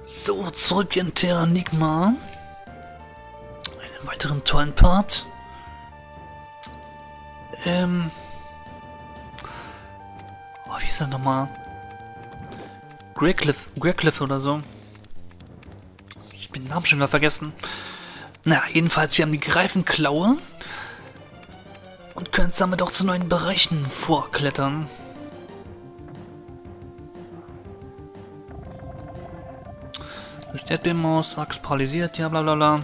So, zurück in Terranigma. Einen weiteren tollen Part. Oh, wie ist das nochmal? Greycliff oder so. Ich bin den Namen schon wieder vergessen. Naja, jedenfalls, wir haben die Greifenklaue. Und können es damit auch zu neuen Bereichen vorklettern. Das Erdbebenmaus, Axt paralysiert, ja bla bla bla.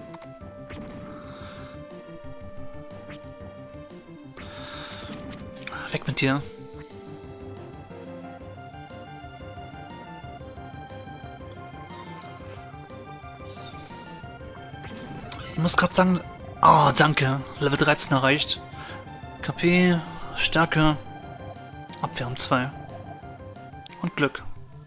Weg mit dir. Ich muss gerade sagen, oh danke, Level 13 erreicht. KP, Stärke, Abwehr um 2. Und Glück.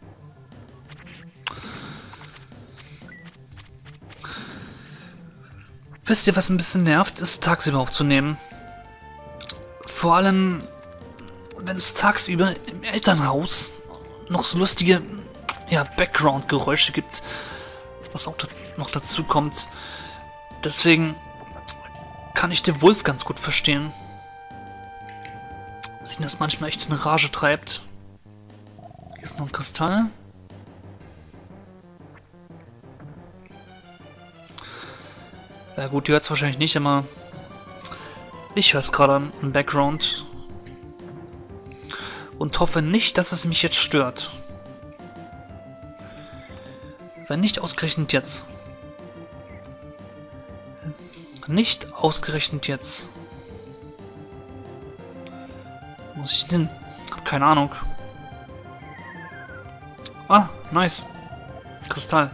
Wisst ihr, was ein bisschen nervt, ist tagsüber aufzunehmen. Vor allem, wenn es tagsüber im Elternhaus noch so lustige, ja, Background-Geräusche gibt, was auch noch dazu kommt. Deswegen kann ich den Wolf ganz gut verstehen. Dass ihn das manchmal echt in Rage treibt. Hier ist noch ein Kristall. Ja gut, ihr hört es wahrscheinlich nicht, aber ich höre es gerade im Background. Und hoffe nicht, dass es mich jetzt stört. Wenn nicht ausgerechnet jetzt. Nicht ausgerechnet jetzt. Muss ich denn? Hab keine Ahnung. Ah, nice. Kristall.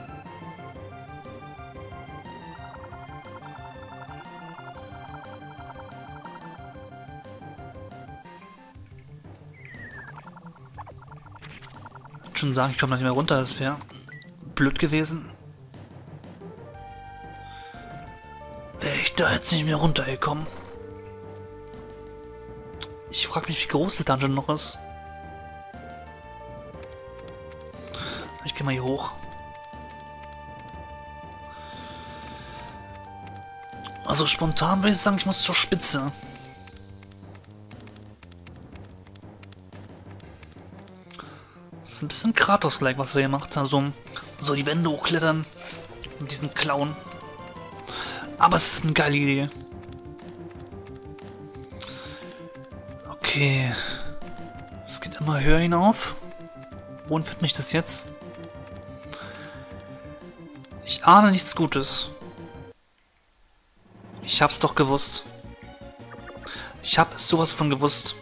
Schon sagen, ich komme nicht mehr runter, das wäre blöd gewesen. Wäre ich da jetzt nicht mehr runtergekommen. Ich frage mich, wie groß der Dungeon noch ist. Ich gehe mal hier hoch. Also spontan würde ich sagen, ich muss zur Spitze. Das ist ein bisschen Kratos-like, was er hier macht. Also so die Wände hochklettern mit diesen Klauen. Aber es ist eine geile Idee. Okay. Es geht immer höher hinauf. Wohin führt mich das jetzt? Ich ahne nichts Gutes. Ich hab's doch gewusst. Ich hab es sowas von gewusst.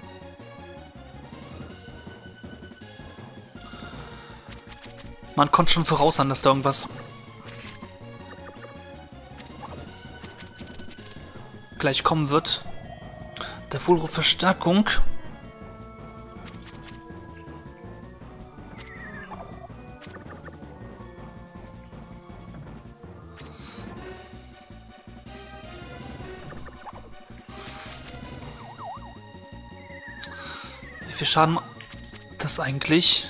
Man konnte schon vorausahnen, dass da irgendwas gleich kommen wird. Der Vollruf Verstärkung. Wie viel Schaden macht das eigentlich?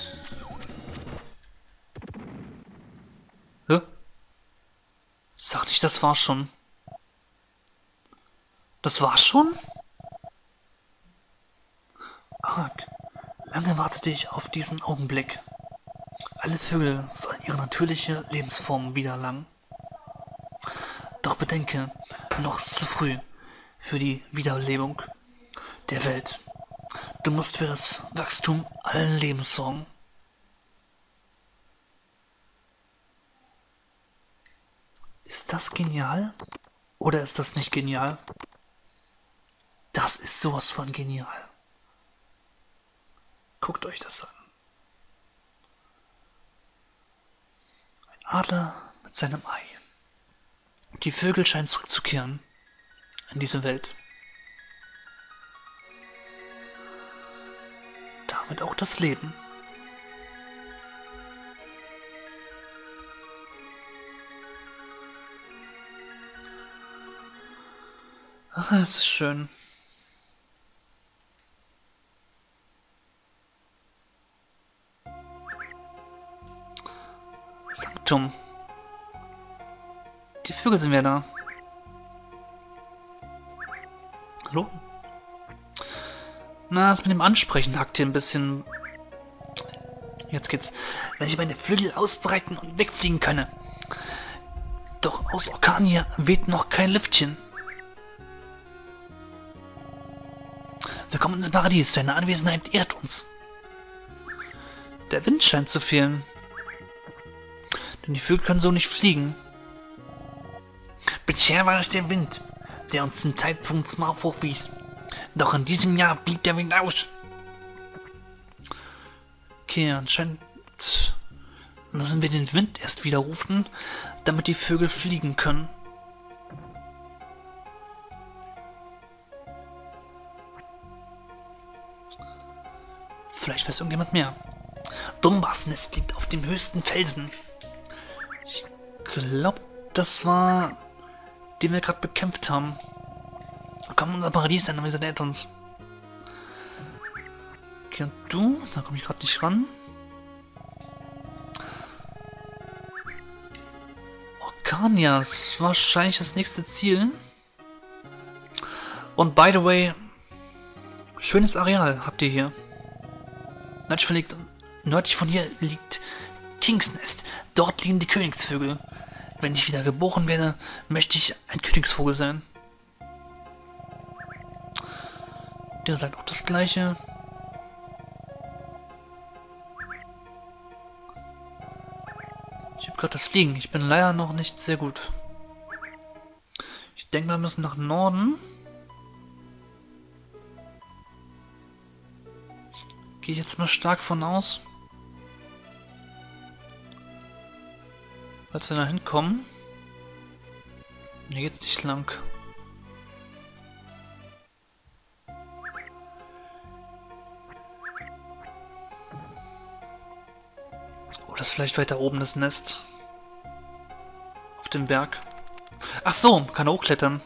Hä? Sag nicht, das war's schon. Das war's schon? Arg. Lange wartete ich auf diesen Augenblick. Alle Vögel sollen ihre natürliche Lebensform wiedererlangen. Doch bedenke, noch ist es zu früh für die Wiederbelebung der Welt. Du musst für das Wachstum allen Lebens sorgen. Ist das genial? Oder ist das nicht genial? Das ist sowas von genial. Guckt euch das an. Ein Adler mit seinem Ei. Die Vögel scheinen zurückzukehren in diese Welt. Damit auch das Leben. Ach, es ist schön. Sanktum. Die Vögel sind wieder da. Hallo? Na, das mit dem Ansprechen hackt hier ein bisschen. Jetzt geht's. Wenn ich meine Flügel ausbreiten und wegfliegen könne. Doch aus Orkania weht noch kein Lüftchen. Willkommen ins Paradies. Deine Anwesenheit ehrt uns. Der Wind scheint zu fehlen. Denn die Vögel können so nicht fliegen. Bisher war es der Wind, der uns den Zeitpunkt zum Aufbruch wies. Doch in diesem Jahr blieb der Wind aus. Okay, anscheinend müssen wir den Wind erst widerrufen, damit die Vögel fliegen können. Vielleicht weiß irgendjemand mehr. Dumbas Nest liegt auf dem höchsten Felsen. Ich glaube, das war, den wir gerade bekämpft haben. Komm, unser Paradies, dann wir nähert uns. Okay, und du? Da komme ich gerade nicht ran. Orkania ist wahrscheinlich das nächste Ziel. Und by the way, schönes Areal habt ihr hier. Nördlich von hier liegt King's Nest. Dort liegen die Königsvögel. Wenn ich wieder geboren werde, möchte ich ein Königsvogel sein. Der sagt auch das Gleiche. Ich habe gerade das Fliegen. Ich bin leider noch nicht sehr gut. Ich denke, wir müssen nach Norden. Gehe ich jetzt mal stark von aus. Als wir da hinkommen. Hier geht's nicht lang. Oder ist vielleicht weiter oben das Nest? Auf dem Berg. Ach so, kann er hochklettern.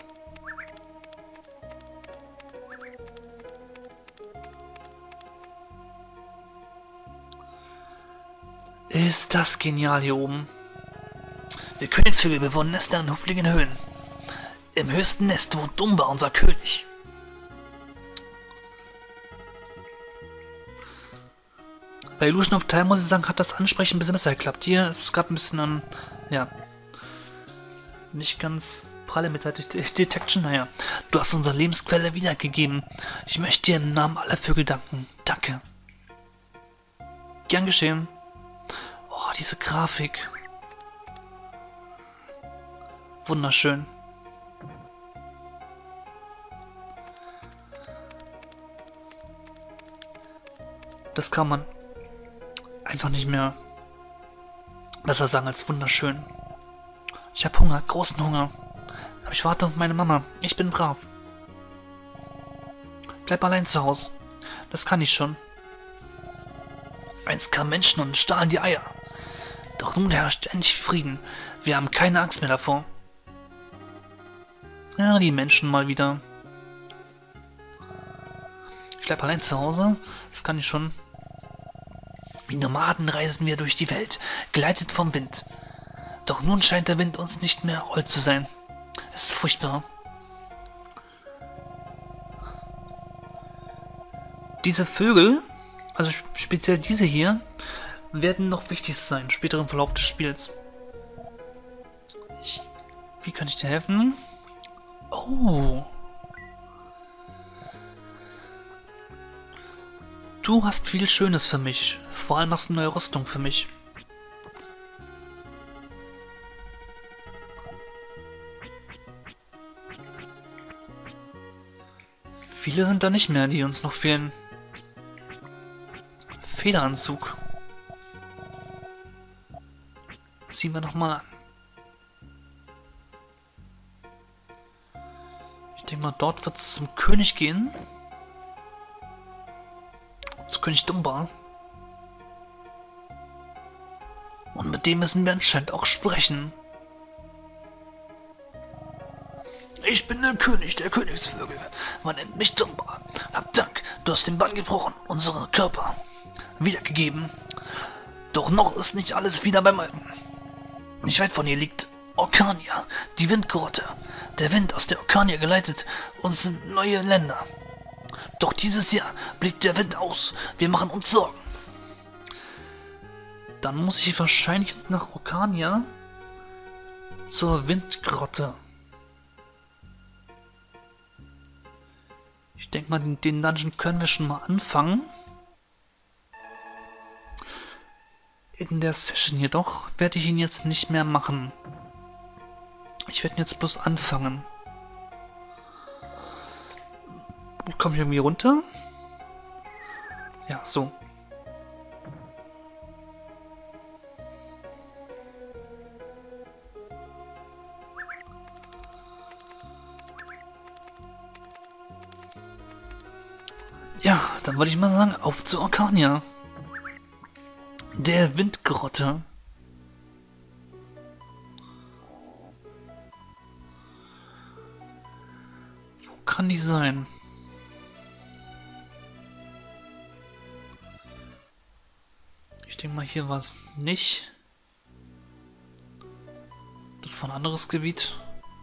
Ist das genial hier oben. Wir Königsvögel bewohnen Nester in hügeligen Höhen. Im höchsten Nest wohnt Dumba, unser König. Bei Illusion of Time, muss ich sagen, hat das Ansprechen ein bisschen besser geklappt. Hier ist es gerade ein bisschen, ja, nicht ganz pralle mit der Detection. Naja, du hast unsere Lebensquelle wiedergegeben. Ich möchte dir im Namen aller Vögel danken. Danke. Gern geschehen. Oh, diese Grafik. Wunderschön. Das kann man einfach nicht mehr besser sagen als wunderschön. Ich habe Hunger, großen Hunger. Aber ich warte auf meine Mama. Ich bin brav. Bleib allein zu Hause. Das kann ich schon. Einst kamen Menschen und stahlen die Eier. Doch nun herrscht endlich Frieden. Wir haben keine Angst mehr davor. Ja, die Menschen mal wieder. Ich bleib allein zu Hause. Das kann ich schon. Wie Nomaden reisen wir durch die Welt, geleitet vom Wind. Doch nun scheint der Wind uns nicht mehr hold zu sein. Es ist furchtbar. Diese Vögel, also speziell diese hier, werden noch wichtig sein, später im Verlauf des Spiels. Wie kann ich dir helfen? Oh. Du hast viel Schönes für mich. Vor allem hast du eine neue Rüstung für mich. Viele sind da nicht mehr, die uns noch fehlen. Federanzug. Ziehen wir nochmal an. Ich denke mal, dort wird es zum König gehen. Zu König Dumba. Und mit dem müssen wir anscheinend auch sprechen. Ich bin der König der Königsvögel. Man nennt mich Dumba. Hab Dank, du hast den Bann gebrochen, unsere Körper wiedergegeben. Doch noch ist nicht alles wieder beim Alten. Nicht weit von hier liegt Orkania, die Windgrotte. Der Wind aus der Orkania geleitet uns in neue Länder. Doch dieses Jahr blieb der Wind aus. Wir machen uns Sorgen. Dann muss ich wahrscheinlich jetzt nach Orkania zur Windgrotte. Ich denke mal, den Dungeon können wir schon mal anfangen. In der Session jedoch werde ich ihn jetzt nicht mehr machen. Ich werde ihn jetzt bloß anfangen. Komme ich irgendwie runter? Ja, so. Ja, dann würde ich mal sagen, auf zu Orkania. Der Windgrotte. Wo kann die sein? Ich denke mal, hier war es nicht. Das war ein anderes Gebiet.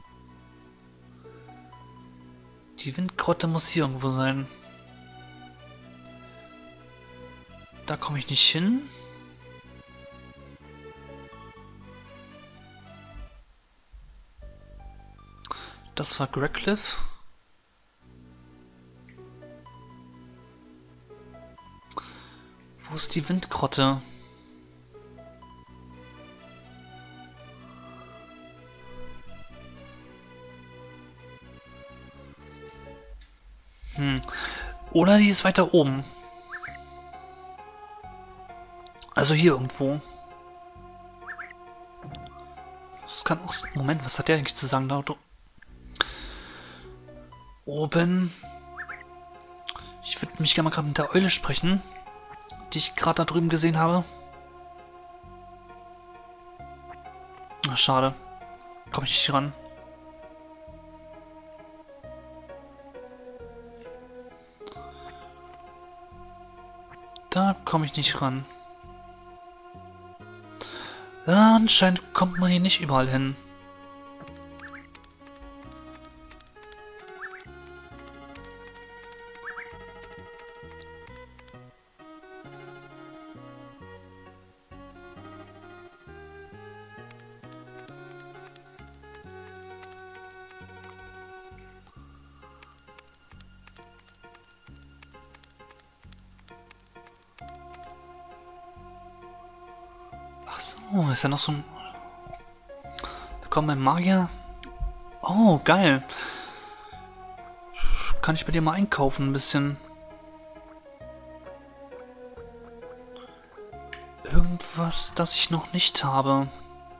Die Windgrotte muss hier irgendwo sein. Da komme ich nicht hin. Das war Greycliff. Wo ist die Windgrotte? Oder die ist weiter oben. Also hier irgendwo. Das kann auch... Moment, was hat der eigentlich zu sagen, Auto? Oben. Ich würde mich gerne mal gerade mit der Eule sprechen, die ich gerade da drüben gesehen habe. Ach, schade. Komme ich nicht ran. Da komme ich nicht ran. Ja, anscheinend kommt man hier nicht überall hin. Ach so, ist ja noch so ein... Willkommen beim Magier. Oh, geil. Kann ich bei dir mal einkaufen ein bisschen? Irgendwas, das ich noch nicht habe.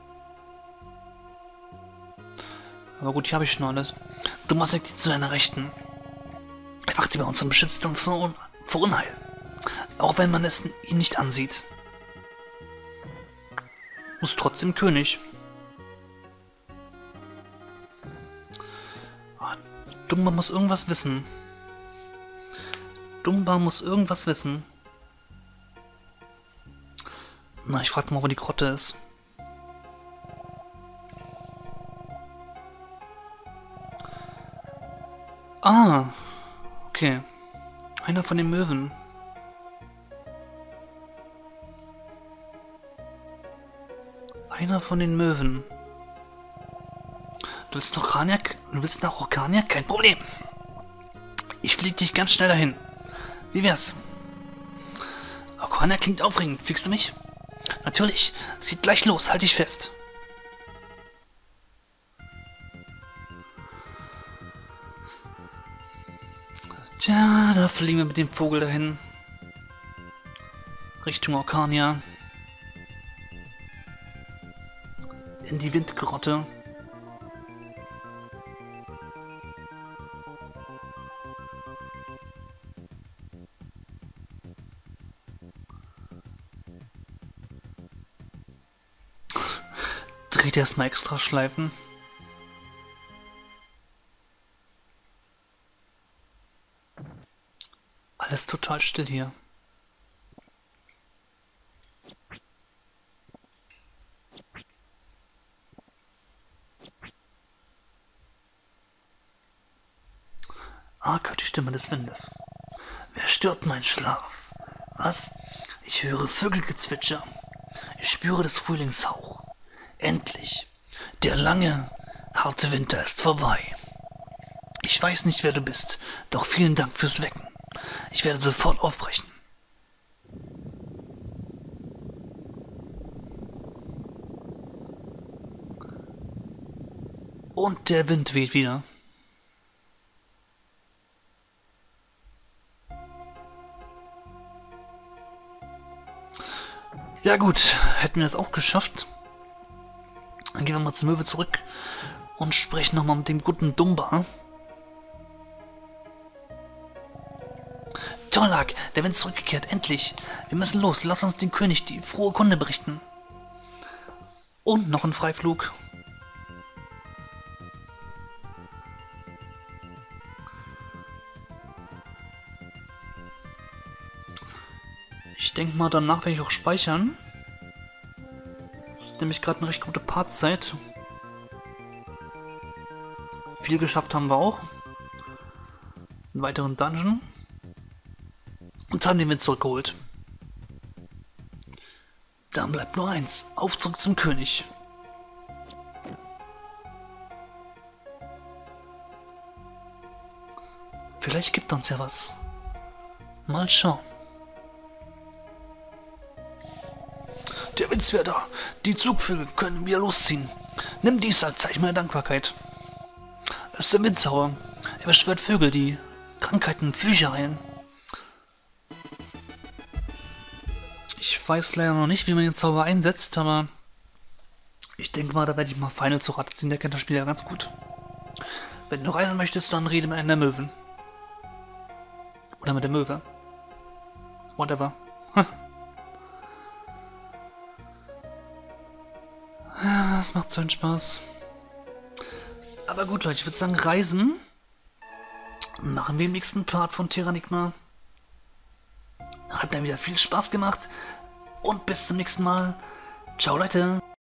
Aber gut, hier habe ich schon alles. Du machst liegt zu deiner Rechten. Er wacht über uns und beschützt uns vor Unheil. Auch wenn man es ihn nicht ansieht. Muss trotzdem König. Dumba muss irgendwas wissen. Dumba muss irgendwas wissen. Na, ich frage mal, wo die Grotte ist. Ah, okay. Einer von den Möwen. Einer von den Möwen. Du willst nach Orkania? Kein Problem. Ich fliege dich ganz schnell dahin. Wie wär's? Orkania klingt aufregend. Fliegst du mich? Natürlich. Es geht gleich los. Halt dich fest. Tja, da fliegen wir mit dem Vogel dahin. Richtung Orkania. In die Windgrotte. Dreht erstmal extra Schleifen. Alles total still hier. Stimme des Windes. Wer stört meinen Schlaf? Was? Ich höre Vögelgezwitscher. Ich spüre das Frühlingshauch. Endlich. Der lange, harte Winter ist vorbei. Ich weiß nicht, wer du bist, doch vielen Dank fürs Wecken. Ich werde sofort aufbrechen. Und der Wind weht wieder. Ja gut, hätten wir das auch geschafft. Dann gehen wir mal zum Möwe zurück und sprechen nochmal mit dem guten Dumba. Tollak, der Wind ist zurückgekehrt, endlich. Wir müssen los, lass uns dem König die frohe Kunde berichten. Und noch ein Freiflug. Ich denke mal, danach werde ich auch speichern. Das ist nämlich gerade eine recht gute Partzeit. Viel geschafft haben wir auch. Einen weiteren Dungeon. Und haben den Wind zurückgeholt. Dann bleibt nur eins. Auf zurück zum König. Vielleicht gibt er uns ja was. Mal schauen. Der Wind ist wieder da. Die Zugvögel können wieder losziehen. Nimm dies als Zeichen meiner Dankbarkeit. Es ist der Windzauber. Er beschwört Vögel, die Krankheiten und Flüche heilen. Ich weiß leider noch nicht, wie man den Zauber einsetzt, aber ich denke mal, da werde ich mal Final zu Rate ziehen. Der kennt das Spiel ja ganz gut. Wenn du reisen möchtest, dann rede mit einer der Möwen. Oder mit der Möwe. Whatever. Das macht so einen Spaß. Aber gut, Leute, ich würde sagen, Reisen machen wir im nächsten Part von Terranigma. Hat mir wieder viel Spaß gemacht. Und bis zum nächsten Mal. Ciao, Leute.